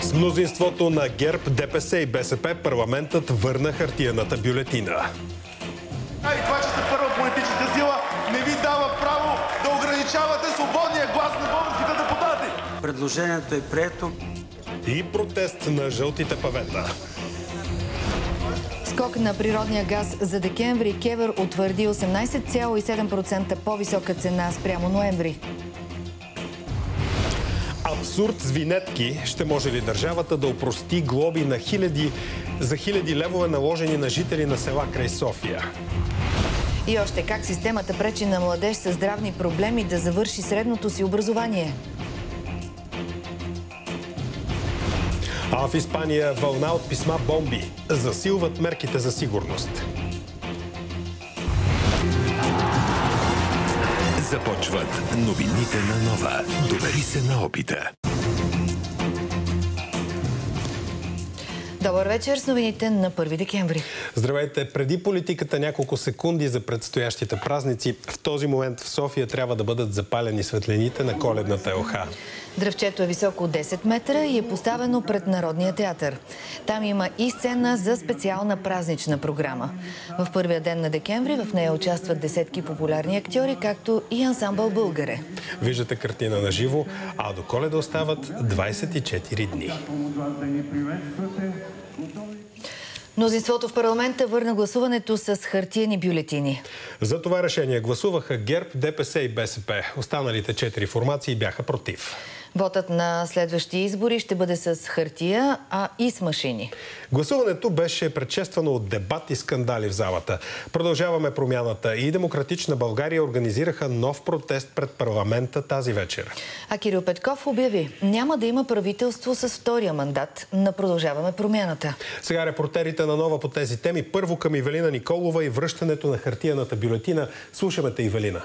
С мнозинството на ГЕРБ, ДПС и БСП парламентът върна хартиената бюлетина. И това, че сте първа политическа сила, не ви дава право да ограничавате свободния глас на българските депутати. Предложението е прието. И протест на жълтите павета. Скок на природния газ за декември. КЕВР утвърди 18,7% по-висока цена спрямо ноември. Абсурд с винетки. Ще може ли държавата да опрости глоби на за хиляди левове, наложени на жители на села край София? И още как системата пречи на младеж със здравни проблеми да завърши средното си образование. А в Испания вълна от писма бомби. Засилват мерките за сигурност. Започват новините на Нова. Довери се на опита. Добър вечер с новините на 1 декември. Здравейте! Преди политиката няколко секунди за предстоящите празници. В този момент в София трябва да бъдат запалени светлините на коледната елха. Дръвчето е високо 10 метра и е поставено пред Народния театър. Там има и сцена за специална празнична програма. В първия ден на декември в нея участват десетки популярни актьори, както и ансамбъл Българе. Виждате картина на живо, а до Коледа остават 24 дни. Мнозинството в парламента върна гласуването с хартиени бюлетини. За това решение гласуваха ГЕРБ, ДПС и БСП. Останалите 4 формации бяха против. Вотът на следващи избори ще бъде с хартия, а и с машини. Гласуването беше предшествано от дебат и скандали в залата. Продължаваме промяната и Демократична България организираха нов протест пред парламента тази вечер. А Кирил Петков обяви: няма да има правителство с втория мандат на Продължаваме промяната. Сега репортерите на Нова по тези теми. Първо към Ивелина Николова и връщането на хартиената бюлетина. Слушаме те, Ивелина.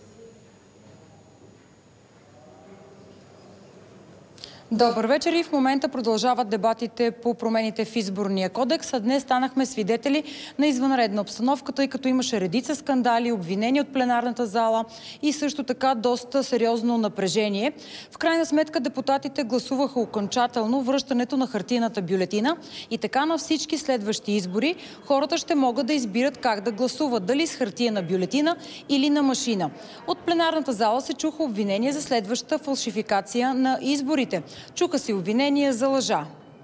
Добър вечер и в момента продължават дебатите по промените в изборния кодекс. А днес станахме свидетели на извънредна обстановка, тъй като имаше редица скандали, обвинения от пленарната зала и също така доста сериозно напрежение. В крайна сметка депутатите гласуваха окончателно връщането на хартиената бюлетина и така на всички следващи избори хората ще могат да избират как да гласуват, дали с хартиена бюлетина или на машина. От пленарната зала се чуха обвинения за следваща фалшификация на изборите. Чука се обвинения за лъжа.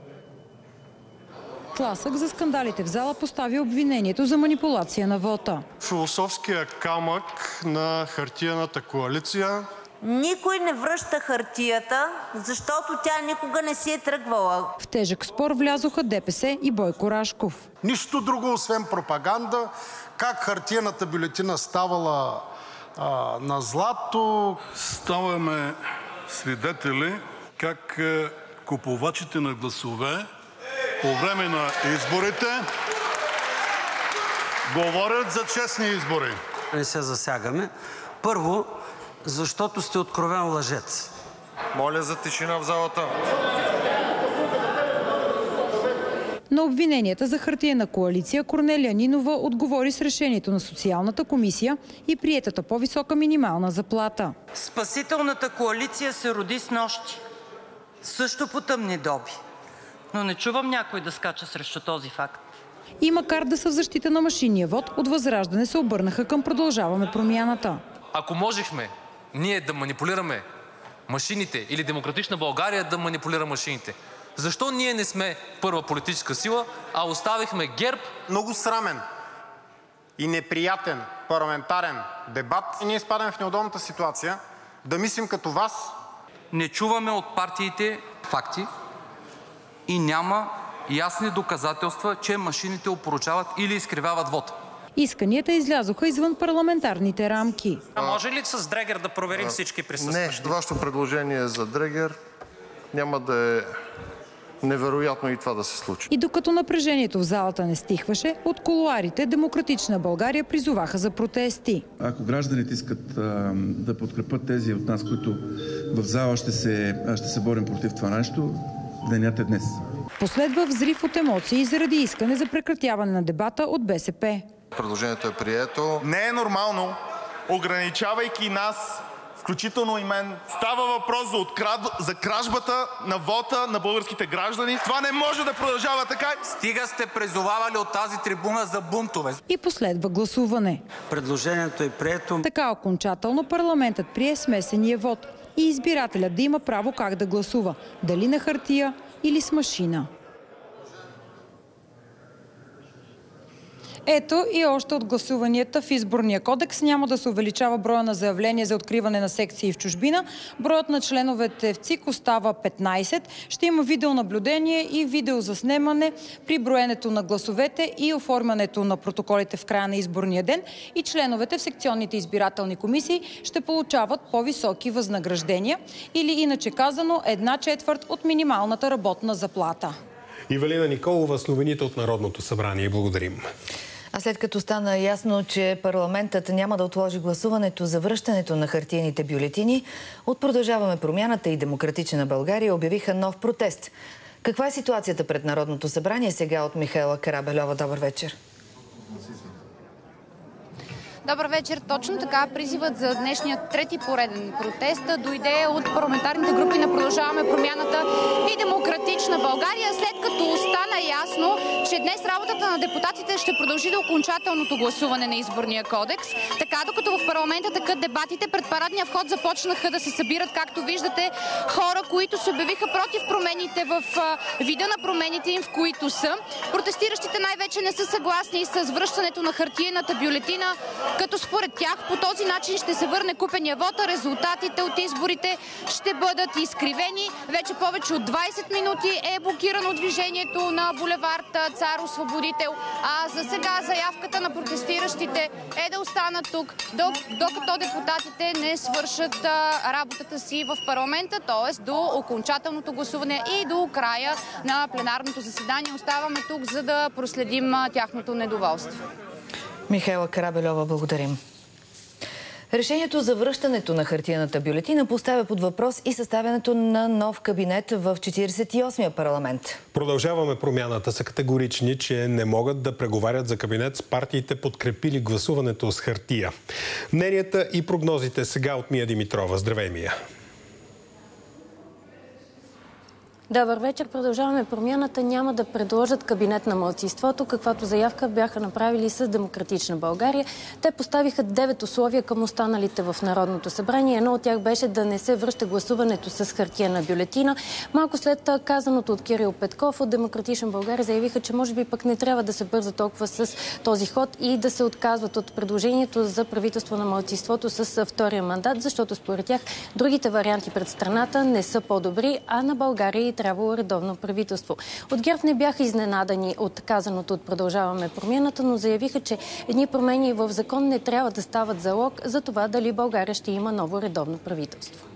Тласък за скандалите в зала постави обвинението за манипулация на вота. Философския камък на хартиената коалиция. Никой не връща хартията, защото тя никога не си е тръгвала. В тежък спор влязоха ДПС и Бойко Рашков. Нищо друго, освен пропаганда. Как хартиената бюлетина ставала на злато. Ставаме свидетели как купувачите на гласове по време на изборите говорят за честни избори. Не се засягаме. Първо, защото сте откровен лъжец. Моля за тишина в залата. На обвиненията за хартиена коалиция Корнелия Нинова отговори с решението на Социалната комисия и приетата по-висока минимална заплата. Спасителната коалиция се роди снощи. Също по тъмни доби. Но не чувам някой да скача срещу този факт. И макар да са в защита на машинния вод, от Възраждане се обърнаха към Продължаваме промяната. Ако можехме ние да манипулираме машините или Демократична България да манипулира машините, защо ние не сме първа политическа сила, а оставихме ГЕРБ? Много срамен и неприятен парламентарен дебат. И ние изпадаме в неудобната ситуация да мислим като вас. Не чуваме от партиите факти и няма ясни доказателства, че машините опорочават или изкривяват вота. Исканията излязоха извън парламентарните рамки. А може ли с дрегер да проверим всички присъстващи? Не, вашето предложение е за дрегер. Няма да е невероятно и това да се случи. И докато напрежението в залата не стихваше, от кулоарите Демократична България призоваха за протести. Ако гражданите искат да подкрепят тези от нас, които в зала ще се борим против това нещо, денят е днес. Последва взрив от емоции заради искане за прекратяване на дебата от БСП. Предложението е прието. Не е нормално, ограничавайки нас в включително и мен. Става въпрос за кражбата на вота на българските граждани. Това не може да продължава така. Стига сте призовавали от тази трибуна за бунтове. И последва гласуване. Предложението е прието. Така окончателно парламентът прие смесения вод и избирателят да има право как да гласува. Дали на хартия или с машина. Ето и още от гласуванията в изборния кодекс. Няма да се увеличава броя на заявления за откриване на секции в чужбина. Броят на членовете в ЦИК остава 15. Ще има видеонаблюдение и видеозаснемане при броенето на гласовете и оформянето на протоколите в края на изборния ден. И членовете в секционните избирателни комисии ще получават по-високи възнаграждения или иначе казано 1/4 от минималната работна заплата. Ивелина Николова с новините от Народното събрание. Благодарим. А след като стана ясно, че парламентът няма да отложи гласуването за връщането на хартиените бюлетини, от Продължаваме промяната и Демократична България обявиха нов протест. Каква е ситуацията пред Народното събрание? Сега от Михаела Карабельова. Добър вечер. Добър вечер. Точно така призивът за днешния трети пореден протест дойде от парламентарните групи на Продължаваме промяната и Демократична България, след като стана ясно, че днес работата на депутатите ще продължи до окончателното гласуване на изборния кодекс. Така, докато в парламента текат дебатите, пред парадния вход започнаха да се събират, както виждате, хора, които се обявиха против промените в вида на промените им, в които са. Протестиращите най-вече не са съгласни с връщането на хартиената бюлетина, като според тях по този начин ще се върне купения вот, а резултатите от изборите ще бъдат изкривени. Вече повече от 20 минути е блокирано движението на булевард Цар Освободител. А за сега заявката на протестиращите е да останат тук, докато депутатите не свършат работата си в парламента, т.е. до окончателното гласуване и до края на пленарното заседание. Оставаме тук, за да проследим тяхното недоволство. Михаела Карабельова, благодарим. Решението за връщането на хартиената бюлетина поставя под въпрос и съставянето на нов кабинет в 48-я парламент. Продължаваме промяната са категорични, че не могат да преговарят за кабинет с партиите, подкрепили гласуването с хартия. Мненията и прогнозите сега от Мия Димитрова. Здравей, Мия! Добър вечер. Продължаваме промяната. Няма да предложат кабинет на малцинството, каквато заявка бяха направили с Демократична България. Те поставиха 9 условия към останалите в Народното събрание. Едно от тях беше да не се връща гласуването с хартиена бюлетина. Малко след казаното от Кирил Петков от Демократична България заявиха, че може би пък не трябва да се бърза толкова с този ход и да се отказват от предложението за правителство на малцинството с втория мандат, защото според тях другите варианти пред страната не са по-добри, а на България трябвало редовно правителство. От ГЕРБ не бяха изненадани от казаното от Продължаваме промяната, но заявиха, че едни промени в закон не трябва да стават залог за това дали България ще има ново редовно правителство.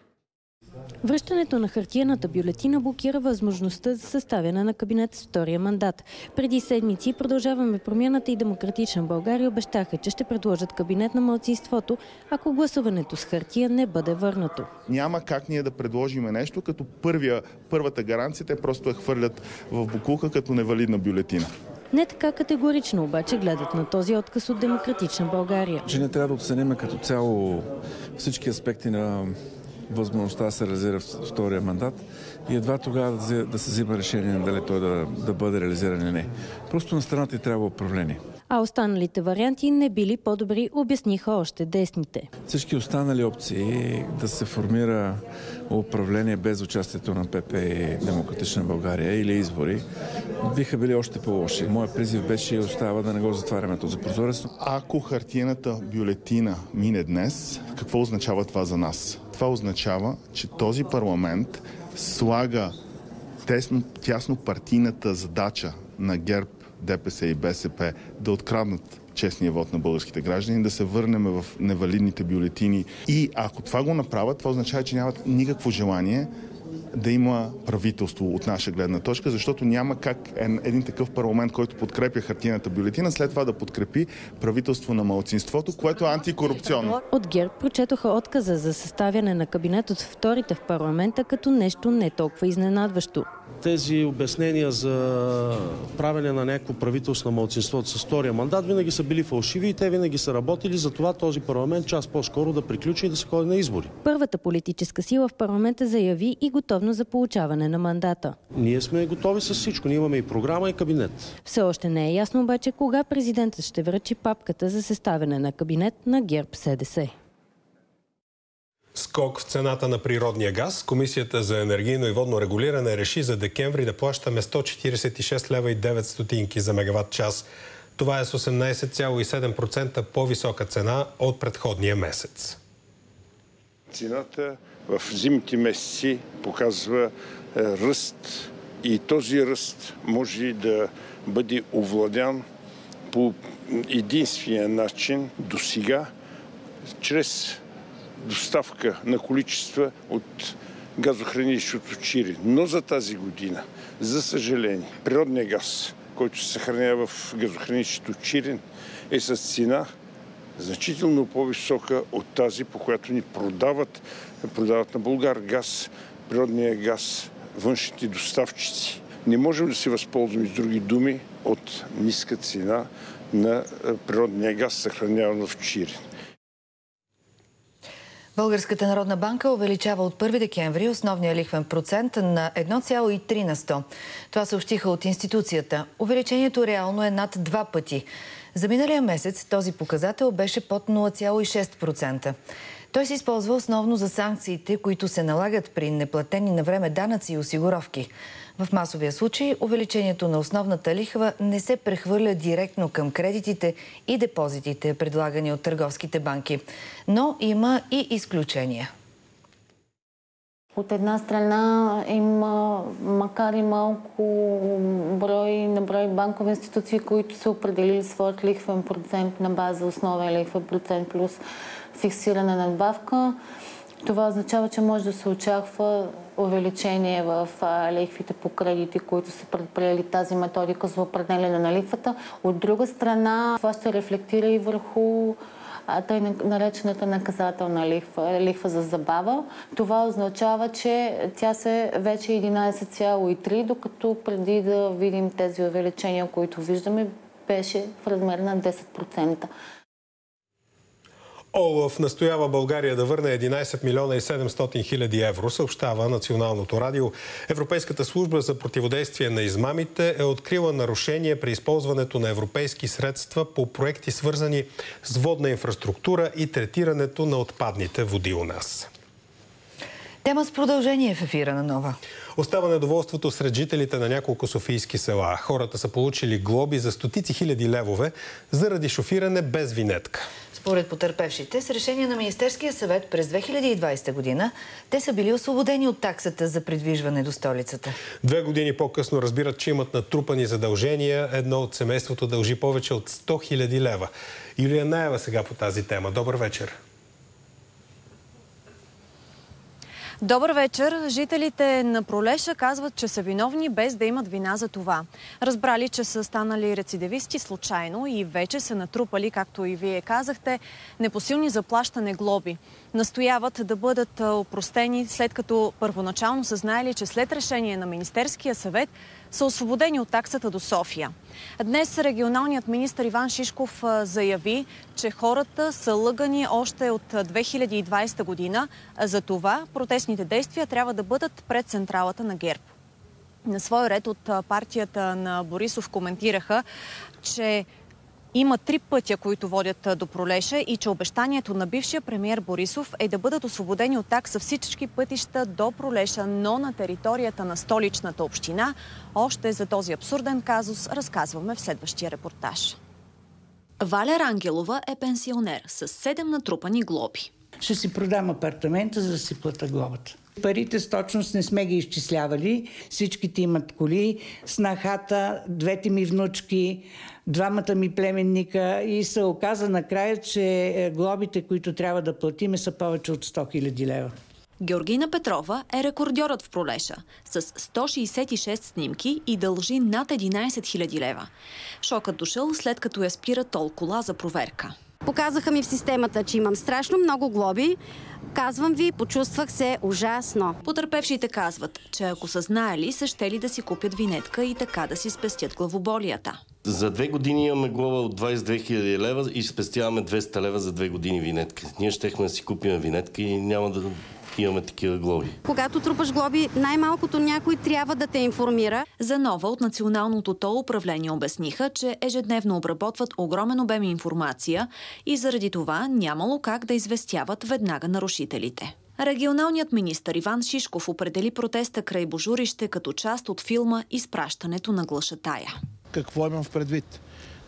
Връщането на хартиената бюлетина блокира възможността за съставяне на кабинет с втория мандат. Преди седмици Продължаваме промяната и Демократична България обещаха, че ще предложат кабинет на малцинството, ако гласуването с хартия не бъде върнато. Няма как ние да предложим нещо, като първата гаранция те просто я хвърлят в бокулка като невалидна бюлетина. Не така категорично обаче гледат на този отказ от Демократична България. Че не трябва да оценим като цяло всички аспекти на възможността да се реализира втория мандат и едва тогава да се взима решение дали той да бъде реализиран или не. Просто на страната и трябва управление. А останалите варианти не били по-добри, обясниха още десните. Всички останали опции да се формира управление без участието на ПП и Демократична България или избори биха били още по-лоши. Моят призив беше и остава да не го затваряме този прозорец. Ако хартиената бюлетина мине днес, какво означава това за нас? Това означава, че този парламент слага тясно партийната задача на ГЕРБ, ДПС и БСП да откраднат честния вод на българските граждани, да се върнем в невалидните бюлетини. И ако това го направят, това означава, че нямат никакво желание да има правителство от наша гледна точка, защото няма как един такъв парламент, който подкрепя хартиената бюлетина, след това да подкрепи правителство на малцинството, което е антикорупционно. От ГЕРБ прочетоха отказа за съставяне на кабинет от вторите в парламента като нещо не толкова изненадващо. Тези обяснения за правене на някакво правителство на малцинството с втория мандат винаги са били фалшиви и те винаги са работили за това този парламент час по-скоро да приключи и да се ходи на избори. Първата политическа сила в парламента заяви и готовност за получаване на мандата. Ние сме готови с всичко. Ние имаме и програма, и кабинет. Все още не е ясно обаче кога президентът ще връчи папката за съставяне на кабинет на ГЕРБ-СДС. Скок в цената на природния газ. Комисията за енергийно и водно регулиране реши за декември да плащаме 146 лева и 9 стотинки за мегаватт час. Това е с 18,7% по-висока цена от предходния месец. Цената в зимните месеци показва ръст и този ръст може да бъде овладян по единствения начин досега, чрез доставка на количества от газохранилището Чирен. Но за тази година, за съжаление, природният газ, който се съхранява в газохранилището Чирен, е с цена значително по-висока от тази, по която ни продават на Булгаргаз, природния газ, външните доставчици. Не можем да се възползваме, с други думи, от ниска цена на природния газ, съхраняван в Чирен. Българската народна банка увеличава от 1 декември основния лихвен процент на 1,3 на 100. Това съобщиха от институцията. Увеличението реално е над 2 пъти. За миналия месец този показател беше под 0,6%. Той се използва основно за санкциите, които се налагат при неплатени на време данъци и осигуровки. В масовия случай увеличението на основната лихва не се прехвърля директно към кредитите и депозитите, предлагани от търговските банки. Но има и изключения. От една страна има, макар и малко брой банкови институции, които са определили своят лихвен процент на база основен лихвен процент плюс фиксирана надбавка. Това означава, че може да се очаква увеличение в лихвите по кредити, които са предприели тази методика за определяне на лихвата. От друга страна, това ще рефлектира и върху тъй наречената наказателна лихва за забава. Това означава, че тя се вече 11,3, докато преди да видим тези увеличения, които виждаме, беше в размер на 10%. ОЛАФ настоява България да върне 11 милиона и 700 хиляди евро, съобщава Националното радио. Европейската служба за противодействие на измамите е открила нарушение при използването на европейски средства по проекти, свързани с водна инфраструктура и третирането на отпадните води у нас. Тема с продължение в ефира на Нова. Остава недоволството сред жителите на няколко софийски села. Хората са получили глоби за стотици хиляди левове заради шофиране без винетка. Според потърпевшите, с решение на Министерския съвет през 2020 година, те са били освободени от таксата за придвижване до столицата. 2 години по-късно разбират, че имат натрупани задължения. Едно от семейството дължи повече от 100 хиляди лева. Юлия Наева сега по тази тема. Добър вечер. Добър вечер. Жителите на Пролеша казват, че са виновни без да имат вина за това. Разбрали, че са станали рецидивисти случайно и вече са натрупали, както и вие казахте, непосилни за плащане глоби. Настояват да бъдат опростени, след като първоначално са знаели, че след решение на Министерския съвет са освободени от таксата до София. Днес регионалният министър Иван Шишков заяви, че хората са лъгани още от 2020 година. За това протестните действия трябва да бъдат пред централата на ГЕРБ. На свой ред от партията на Борисов коментираха, че има 3 пътя, които водят до Пролеша и че обещанието на бившия премиер Борисов е да бъдат освободени от такса всички пътища до Пролеша, но на територията на столичната община. Още за този абсурден казус разказваме в следващия репортаж. Валя Рангелова е пенсионер с 7 натрупани глоби. Ще си продам апартамента, за да си плата глобата. Парите с точност не сме ги изчислявали. Всичките имат коли, снахата, 2 ми внучки, 2 ми племенника и се оказа накрая, че глобите, които трябва да платиме, са повече от 100 хиляди лева. Георгина Петрова е рекордьорът в Пролеша с 166 снимки и дължи над 11 хиляди лева. Шокът дошъл след като я спира тол кола за проверка. Показаха ми в системата, че имам страшно много глоби. Казвам ви, почувствах се ужасно. Потърпевшите казват, че ако са знаели, са щели да си купят винетка и така да си спестят главоболията. За 2 години имаме глоба от 22 000 лева и спестяваме 200 лева за 2 години винетка. Ние щехме да си купим винетка и няма да имаме такива глоби. Когато трупаш глоби, най-малкото някой трябва да те информира. За Нова от Националното ТОЛ управление обясниха, че ежедневно обработват огромен обем информация и заради това нямало как да известяват веднага нарушителите. Регионалният министър Иван Шишков определи протеста край Божурище като част от филма "Изпращането на глашатая". Какво имам в предвид?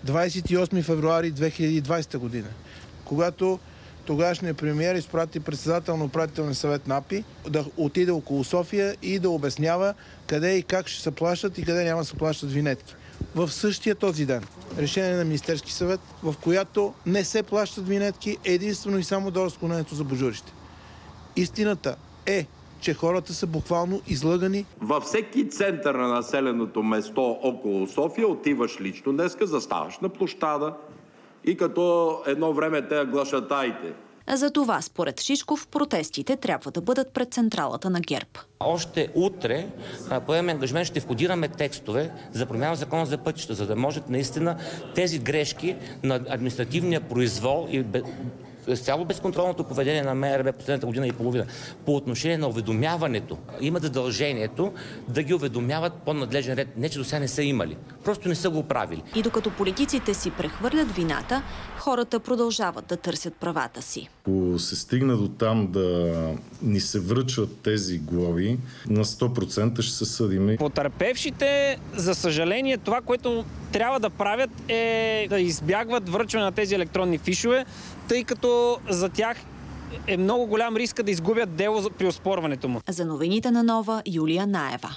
28 февруари 2020 година, когато тогавашният премиер изпрати председател на управителния съвет на АПИ да отиде около София и да обяснява къде и как ще се плащат и къде няма да се плащат винетки. В същия този ден решение на Министерски съвет, в която не се плащат винетки единствено и само до разклонението за Божурище. Истината е, че хората са буквално излъгани. Във всеки център на населеното место около София отиваш лично днеска, заставаш на площада и като едно време те глашатаите. За това, според Шишков, протестите трябва да бъдат пред централата на ГЕРБ. Още утре поемем ангажимент, ще входираме текстове за промяна в закона за пътища, за да може наистина тези грешки на административния произвол и цяло безконтролното поведение на МРРБ последната година и половина по отношение на уведомяването, имат задължението да ги уведомяват по надлежен ред. Не, че до сега не са имали. Просто не са го правили. И докато политиците си прехвърлят вината, хората продължават да търсят правата си. Ако се стигна до там да ни се връчват тези глоби, на 100% ще се съдим. Потърпевшите, за съжаление, това, което трябва да правят е да избягват връчване на тези електронни фишове, тъй като за тях е много голям риск да изгубят дело при оспорването му. За новините на Нова, Юлия Наева.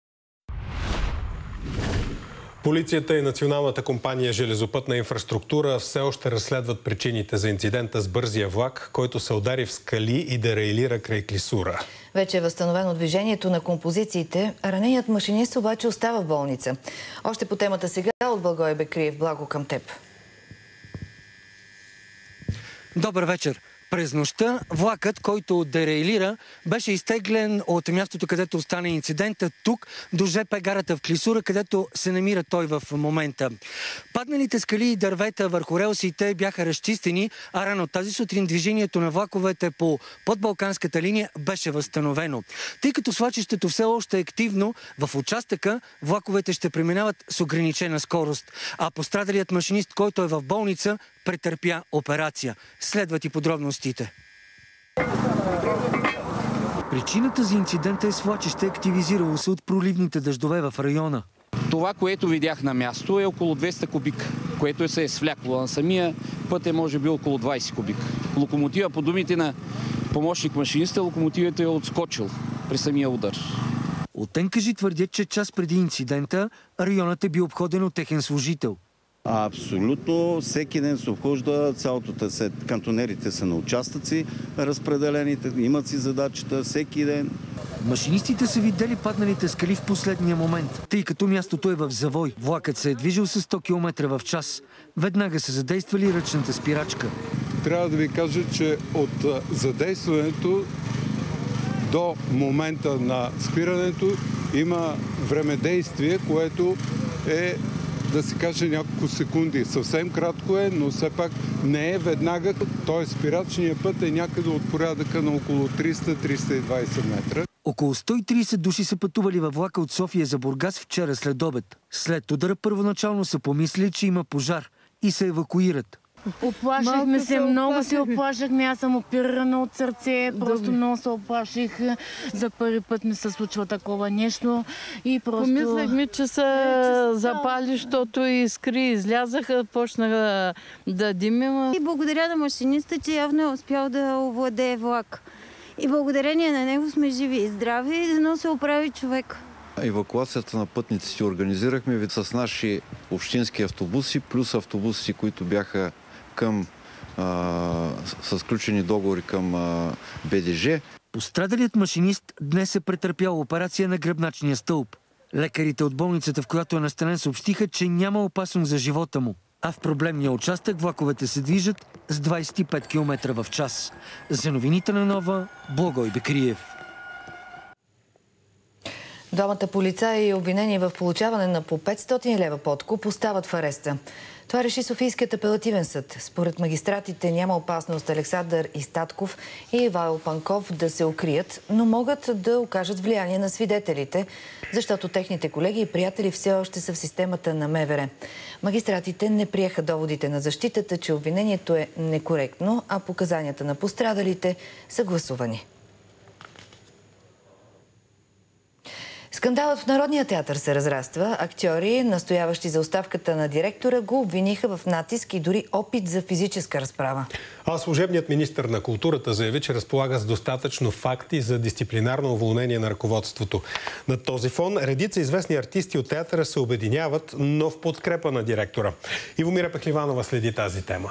Полицията и Националната компания Железопътна инфраструктура все още разследват причините за инцидента с бързия влак, който се удари в скали и дерейлира край Клисура. Вече е възстановено движението на композициите. Раненият машинист обаче остава в болница. Още по темата сега от Благой Бекриев. Благо, към теб. Добър вечер. През нощта влакът, който дерейлира, беше изтеглен от мястото, където остана инцидента, тук до ЖП гарата в Клисура, където се намира той в момента. Падналите скали и дървета върху релсите бяха разчистени, а рано тази сутрин движението на влаковете по подбалканската линия беше възстановено. Тъй като свлачището все още е активно, в участъка влаковете ще преминават с ограничена скорост, а пострадалият машинист, който е в болница, претърпя операция. Следват и подробностите. Причината за инцидента е свлачище, активизирало се от проливните дъждове в района. Това, което видях на място, е около 200 кубика, което се е свлякло. На самия път е може би около 20 кубика. Локомотива, по думите на помощник машиниста, локомотивът е отскочил при самия удар. От НКЖИ твърдят, че час преди инцидента районът е бил обходен от техен служител. Абсолютно. Всеки ден се обхожда, цялото търсет. Кантонерите са на участъци, разпределените, имат си задачата всеки ден. Машинистите са видели падналите скали в последния момент, тъй като мястото е в завой. Влакът се е движил с 100 км в час. Веднага са задействали ръчната спирачка. Трябва да ви кажа, че от задействането до момента на спирането има времедействие, което е, да се каже, няколко секунди. Съвсем кратко е, но все пак не е веднага. Т.е. спирачният път е някъде от порядъка на около 300-320 метра. Около 130 души са пътували във влака от София за Бургас вчера след обед. След удара първоначално са помислили, че има пожар и се евакуират. Оплашихме се, много се оплашихме. Аз съм оперирана от сърце, просто много се оплаших. За първи път ми се случва такова нещо и просто... Помислихме, че се запали, защото искри излязаха, почнаха да димим. И благодаря на машиниста, че явно е успял да овладее влак. И благодарение на него сме живи и здрави и да се оправи човек. Евакуацията на пътници си организирахме с наши общински автобуси, плюс автобуси, които бяха с включени договори към БДЖ. Пострадалият машинист днес е претърпял операция на гръбначния стълб. Лекарите от болницата, в която е настанен, съобщиха, че няма опасност за живота му. А в проблемния участък влаковете се движат с 25 км в час. За новините на Нова, Благой Бекриев. Двамата полицаи, обвинени в получаване на по 500 лева подкуп, остават в ареста. Това реши Софийският апелативен съд. Според магистратите няма опасност Александър Истатков и Ивайло Панков да се укрият, но могат да окажат влияние на свидетелите, защото техните колеги и приятели все още са в системата на МВР. Магистратите не приеха доводите на защитата, че обвинението е некоректно, а показанията на пострадалите са гласувани. Скандалът в Народния театър се разраства. Актьори, настояващи за оставката на директора, го обвиниха в натиск и дори опит за физическа разправа. А служебният министър на културата заяви, че разполага с достатъчно факти за дисциплинарно уволнение на ръководството. На този фон редица известни артисти от театъра се обединяват, но в подкрепа на директора. Ивомира Пехливанова следи тази тема.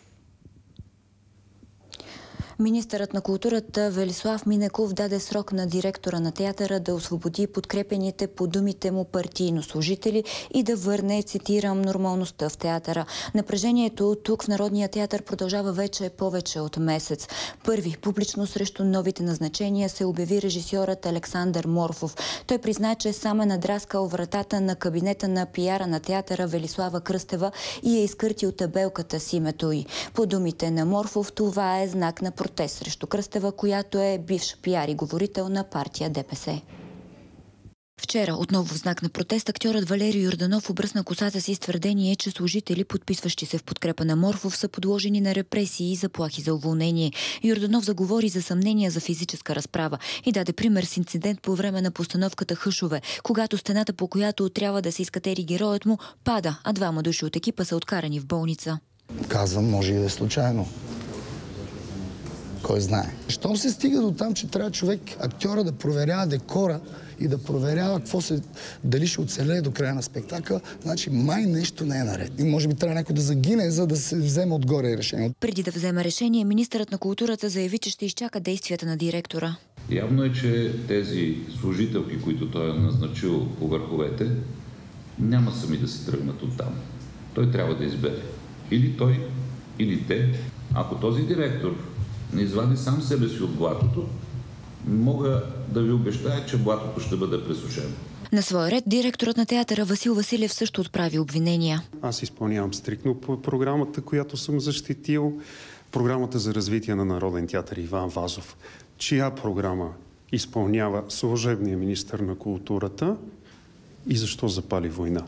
Министърът на културата Велислав Минеков даде срок на директора на театъра да освободи подкрепените по думите му партийно служители и да върне, цитирам, нормалността в театъра. Напрежението тук в Народния театър продължава вече повече от месец. Първи публично срещу новите назначения се обяви режисьорът Александър Морфов. Той призна, че сам е надраскал вратата на кабинета на пиара на театъра Велислава Кръстева и е изкъртил табелката с името й. По думите на Морфов, това е знак на протест срещу Кръстева, която е бивш пиар и говорител на партия ДПС. Вчера, отново в знак на протест, актьорът Валери Йорданов обръсна косата си с твърдение, че служители, подписващи се в подкрепа на Морфов, са подложени на репресии и заплахи за уволнение. Йорданов заговори за съмнения за физическа разправа и даде пример с инцидент по време на постановката Хъшове, когато стената, по която трябва да се изкатери героят му, пада, а двама души от екипа са откарани в болница. Казвам, може и да е случайно. Кой знае. Щом се стига до там, че трябва човек, актьора, да проверява декора и да проверява дали ще оцелее до края на спектакъл, значи май нещо не е наред. И може би трябва някой да загине, за да се вземе отгоре решение. Преди да вземе решение, министърът на културата заяви, че ще изчака действията на директора. Явно е, че тези служителки, които той е назначил по върховете, няма сами да се тръгнат оттам. Той трябва да избере. Или той, или те. Ако този директор не извади сам себе си от блатото, мога да ви обещая, че блатото ще бъде пресушено. На своя ред директорът на театъра Васил Василев също отправи обвинения. Аз изпълнявам стриктно по програмата, която съм защитил. Програмата за развитие на Народен театър Иван Вазов, чия програма изпълнява служебния министър на културата и защо запали война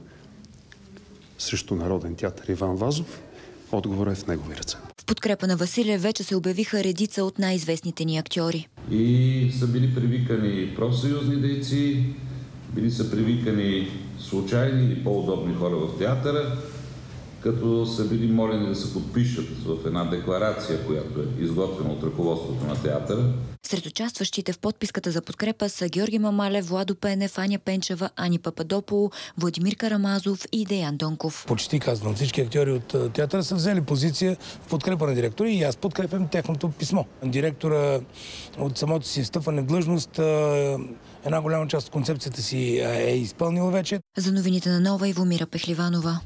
срещу Народен театър Иван Вазов, отговорът е в негови ръце. В подкрепа на Василев вече се обявиха редица от най-известните ни актьори. И са били привикани профсъюзни дейци, били са привикани случайни или по-удобни хора в театъра, като са били молени да се подпишат в една декларация, която е изготвена от ръководството на театъра. Сред участващите в подписката за подкрепа са Георги Мамалев, Владо Пенев, Аня Пенчева, Ани Пападополо, Владимир Карамазов и Деян Донков. Почти казвам, всички актьори от театъра са взели позиция в подкрепа на директора и аз подкрепям тяхното писмо. Директора от самото си встъпване в длъжност една голяма част от концепцията си е изпълнила вече. За новините на Нова, Ивомира Пехливанова.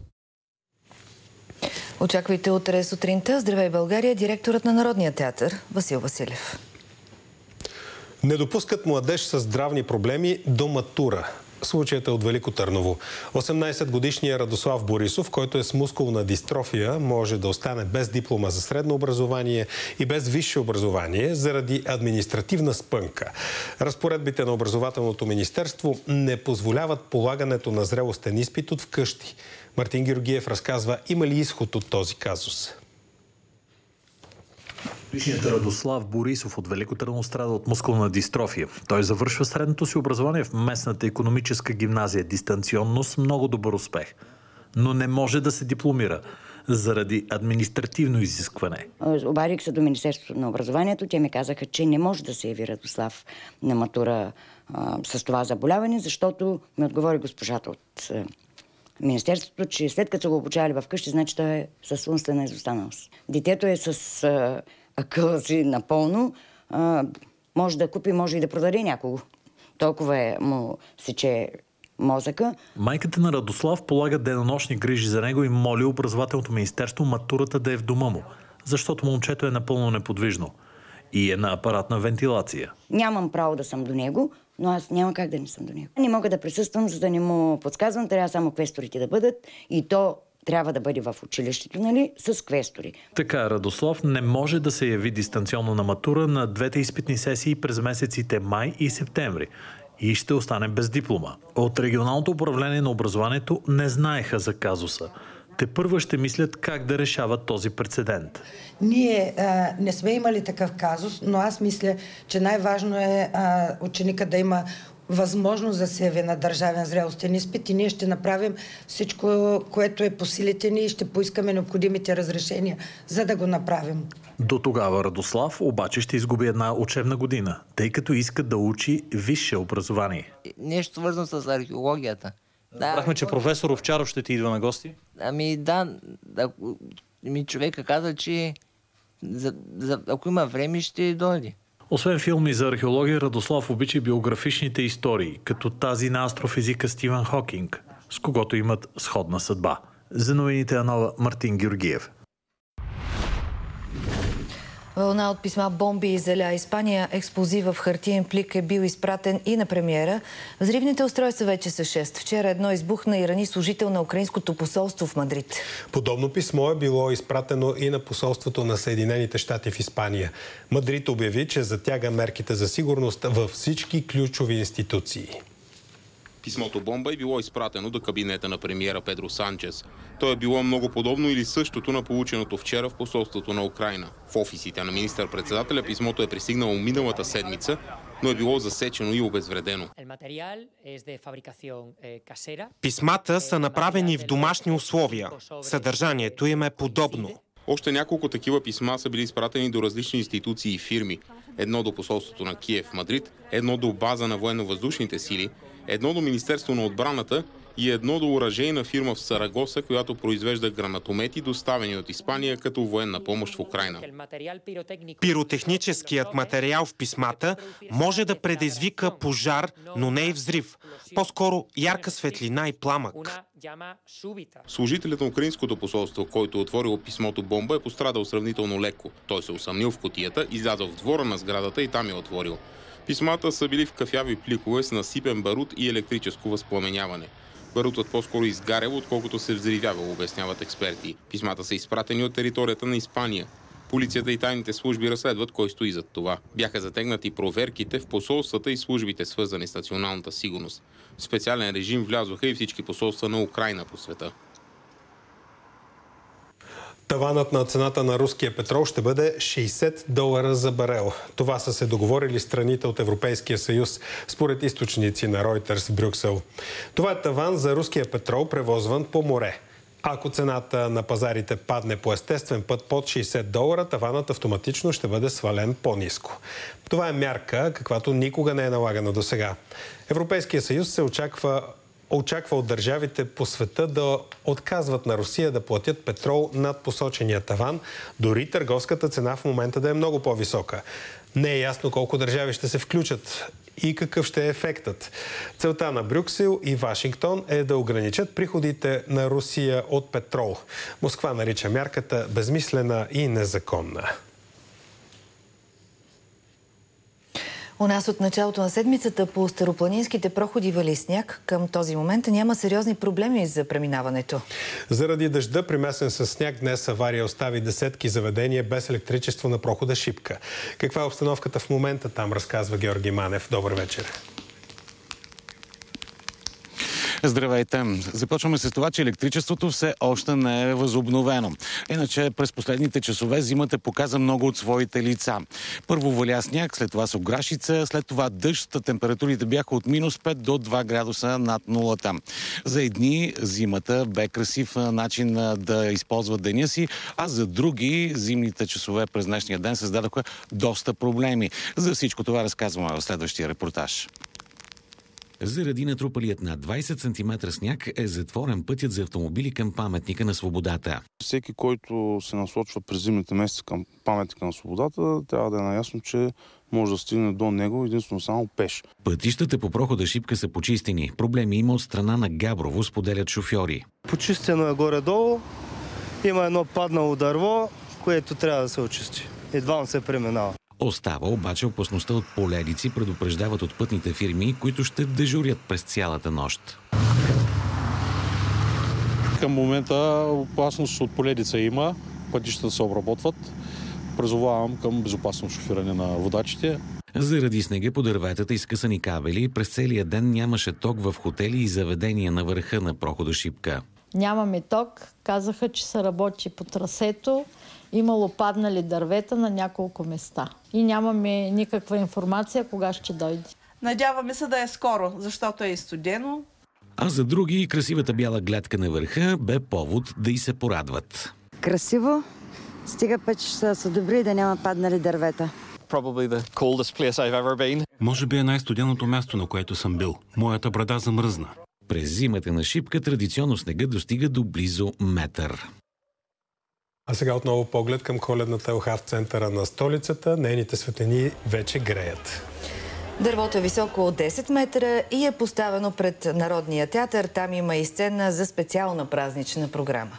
Очаквайте утре сутринта. Здравей, България, директорът на Народния театър Васил Василев. Не допускат младеж с здравни проблеми до матура. Случаят е от Велико Търново. 18-годишният Радослав Борисов, който е с мускулна дистрофия, може да остане без диплома за средно образование и без висше образование заради административна спънка. Разпоредбите на Образователното министерство не позволяват полагането на зрелостен изпит от вкъщи. Мартин Георгиев разказва има ли изход от този казус. Годишният Радослав Борисов от Велико Търново страда от мускулна дистрофия. Той завършва средното си образование в местната икономическа гимназия дистанционно с много добър успех. Но не може да се дипломира заради административно изискване. Обадих се до Министерството на образованието. Те ми казаха, че не може да се яви Радослав на матура с това заболяване, защото ми отговори госпожата от Министерството, че след като са го обучавали вкъщи, значи той е с умствена изостаналост. Детето е с акъла си напълно. Може да купи, може и да продаде някого. Толкова му сече мозъка. Майката на Радослав полага денонощни грижи за него и моли Образователното министерство матурата да е в дома му, защото момчето е напълно неподвижно и е на апаратна вентилация. Нямам право да съм до него, но аз няма как да не съм до него. Не мога да присъствам, за да не му подсказвам. Трябва само квесторите да бъдат и то трябва да бъде в училището, нали, с квестори. Така Радослав не може да се яви дистанционно на матура на двете изпитни сесии през месеците май и септември и ще остане без диплома. От регионалното управление на образованието не знаеха за казуса. Те първо ще мислят как да решават този прецедент. Ние не сме имали такъв казус, но аз мисля, че най-важно е ученика да има възможност да се яви на държавен зрелостен изпит и ние ще направим всичко, което е по силите ни и ще поискаме необходимите разрешения, за да го направим. До тогава Радослав обаче ще изгуби една учебна година, тъй като иска да учи висше образование. Нещо свързано с археологията. Разбрахме, че професор Овчаров ще ти идва на гости. Човека каза, че ако има време, ще дойде. Освен филми за археология, Радослав обича биографичните истории, като тази на астрофизика Стивън Хокинг, с когото имат сходна съдба. За новините Анова, Мартин Георгиев. Вълна от писма бомби заля Испания. Експлозив в хартиен плик е бил изпратен и на премиера. Взривните устройства вече са 6. Вчера едно избухна и рани служител на украинското посолство в Мадрид. Подобно писмо е било изпратено и на посолството на Съединените щати в Испания. Мадрид обяви, че затяга мерките за сигурност във всички ключови институции. Писмото бомба е било изпратено до кабинета на премиера Педро Санчес. То е било много подобно или същото на полученото вчера в посолството на Украйна. В офисите на министър-председателя писмото е пристигнало миналата седмица, но е било засечено и обезвредено. Писмата са направени в домашни условия. Съдържанието им е подобно. Още няколко такива писма са били изпратени до различни институции и фирми. Едно до посолството на Киев в Мадрид, едно до база на военно-въздушните сили, едно до Министерство на отбраната и едно до оръжейна фирма в Сарагоса, която произвежда гранатомети, доставени от Испания като военна помощ в Украйна. Пиротехническият материал в писмата може да предизвика пожар, но не и взрив. По-скоро ярка светлина и пламък. Служителят на украинското посолство, който отворил писмото бомба, е пострадал сравнително леко. Той се усъмнил в кутията, излязъл в двора на сградата и там я отворил. Писмата са били в кафяви пликове с насипен барут и електрическо възпламеняване. Барутът по-скоро изгарял, отколкото се взривявал, обясняват експерти. Писмата са изпратени от територията на Испания. Полицията и тайните служби разследват кой стои зад това. Бяха затегнати проверките в посолствата и службите, свързани с националната сигурност. В специален режим влязоха и всички посолства на Украйна по света. Таванът на цената на руския петрол ще бъде $60 за барел. Това са се договорили страните от Европейския съюз, според източници на Reuters в Брюксел. Това е таван за руския петрол, превозван по море. Ако цената на пазарите падне по естествен път под $60, таванът автоматично ще бъде свален по-ниско. Това е мярка, каквато никога не е налагана досега. Европейския съюз се очаква от държавите по света да отказват на Русия да платят петрол над посочения таван, дори търговската цена в момента да е много по-висока. Не е ясно колко държави ще се включат и какъв ще е ефектът. Целта на Брюксел и Вашингтон е да ограничат приходите на Русия от петрол. Москва нарича мярката безмислена и незаконна. У нас от началото на седмицата по старопланинските проходи вали сняг. Към този момент няма сериозни проблеми за преминаването. Заради дъжда, примесен с сняг, днес авария остави десетки заведения без електричество на прохода Шипка. Каква е обстановката в момента там, разказва Георги Манев. Добър вечер. Здравейте! Започваме с това, че електричеството все още не е възобновено. Иначе през последните часове зимата показа много от своите лица. Първо валя сняг, след това с ограшица, след това дъжд. Температурите бяха от -5 до 2 градуса над нулата. За едни зимата бе красив начин да използват деня си, а за други зимните часове през днешния ден създадоха доста проблеми. За всичко това разказваме в следващия репортаж. Заради натрупалият над 20 см сняг е затворен пътят за автомобили към паметника на свободата. Всеки, който се насочва през зимните месеци към паметника на свободата, трябва да е наясно, че може да стигне до него единствено само пеш. Пътищата по прохода Шипка са почистени. Проблеми има от страна на Габрово, споделят шофьори. Почистено е горе-долу. Има едно паднало дърво, което трябва да се очисти. Едва се преминава. Остава обаче опасността от поледици, предупреждават от пътните фирми, които ще дежурят през цялата нощ. Към момента опасност от поледица има, пътищата се обработват. Призовавам към безопасно шофиране на водачите. Заради снега по дърветата и скъсани кабели, през целия ден нямаше ток в хотели и заведения на върха на прохода Шипка. Нямаме ток. Казаха, че се работи по трасето. Имало паднали дървета на няколко места. И нямаме никаква информация кога ще дойде. Надяваме се да е скоро, защото е студено. А за други красивата бяла гледка на върха бе повод да й се порадват. Красиво, стига път ще се добри и да няма паднали дървета. Може би е най-студеното място, на което съм бил. Моята брада замръзна. През зимата на Шипка традиционно снега достига до близо метър. А сега отново поглед към коледната елха в центъра на столицата. Нейните светлини вече греят. Дървото е високо от 10 метра и е поставено пред Народния театър. Там има и сцена за специална празнична програма.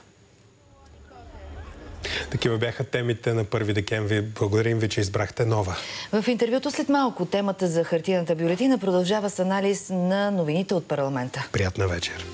Такива бяха темите на 1 декември. Благодарим ви, че избрахте нова. В интервюто след малко темата за хартиената бюлетина продължава с анализ на новините от парламента. Приятна вечер.